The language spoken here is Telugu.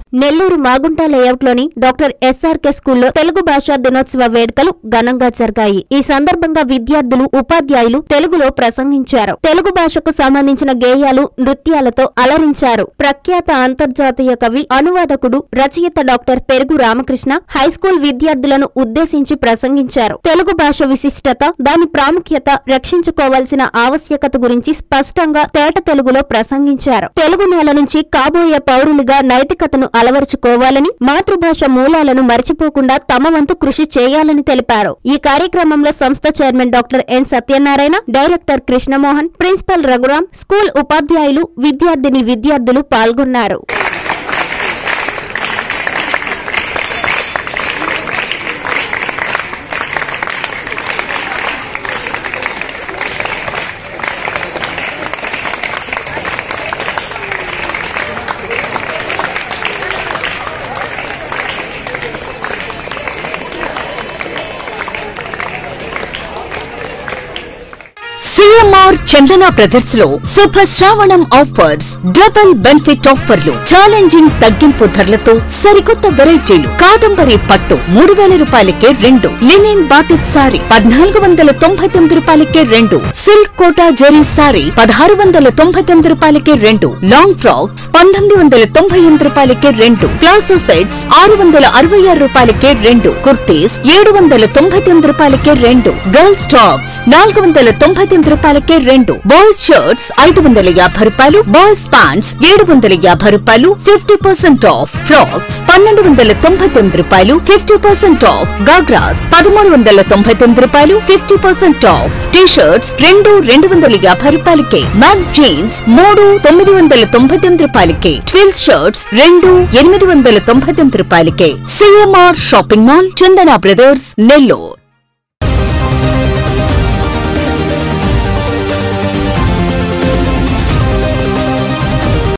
నెల్లూరు మాగుంట లేఅవుట్లోని డాక్టర్ ఎస్ఆర్కే స్కూల్లో తెలుగు భాషా దినోత్సవ వేడుకలు ఘనంగా జరిగాయి. ఈ సందర్భంగా విద్యార్థులు, ఉపాధ్యాయులు తెలుగులో ప్రసంగించారు. తెలుగు భాషకు సంబంధించిన గేయాలు, నృత్యాలతో అలరించారు. ప్రఖ్యాత అంతర్జాతీయ కవి, అనువాదకుడు, రచయిత డాక్టర్ పెరుగు రామకృష్ణ హైస్కూల్ విద్యార్థులను ఉద్దేశించి ప్రసంగించారు. తెలుగు భాష విశిష్టత, దాని ప్రాముఖ్యత, రక్షించుకోవాల్సిన ఆవశ్యకత గురించి స్పష్టంగా తేట తెలుగులో ప్రసంగించారు. తెలుగు నేల నుంచి కాబోయే పౌరులుగా నైతికతను అలవరుచుకోవాలని, మాతృభాష మూలాలను మరిచిపోకుండా తమ వంతు కృషి చేయాలని తెలిపారు. ఈ కార్యక్రమంలో సంస్థ chairman doctor N Satyanarayana, director Krishnamohan, principal Raghuram, school ఉపాధ్యాయులు, విద్యార్థులు పాల్గొన్నారు. సిఎంఆర్ చందన బ్రదర్స్ లో Shubha Shravanam offers, double benefit ఆఫర్లు, ఛాలెంజింగ్ తగ్గింపు ధరలతో సరికొత్త వెరైటీలు. కాదంబరి పట్టు 3000 రూపాయలకే 2, లినిన్ బాటిక్ సారీ 1499 రూపాయలకే 2, సిల్క్ కోటా జరీ సారీ 1699 రూపాయలకే 2, లాంగ్ ఫ్రాక్స్ 1998 రూపాయలకే 2, ప్లాజో సెట్స్ 666 రూపాయలకే 2, కుర్తీస్ 799 రూపాయలకే 2, గర్ల్స్ టాప్స్ 499 రూపాయలకే 2, బాయ్స్ షర్ట్స్ 550 రూపాయలు, బాయ్స్ ప్యాంట్స్ 750 రూపాయలు 50% ఆఫ్, ఫ్రాక్స్ 1299 రూపాయలు 50% ఆఫ్, గాగ్రాస్ 1399 రూపాయలు 50% ఆఫ్, టీ షర్ట్స్ 250 రూపాయలకే, మ్యాన్స్ జీన్స్ 999 రూపాయలకే, ట్విల్స్ షర్ట్స్ 899 రూపాయలకే. C M R shopping mall, Chandana brothers, Nellore.